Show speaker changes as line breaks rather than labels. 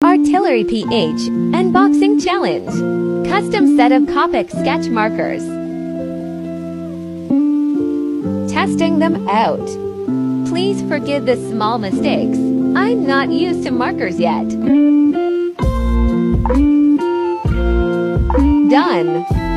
Artillery PH Unboxing Challenge. Custom set of Copic sketch markers. Testing them out. Please forgive the small mistakes. I'm not used to markers yet. Done.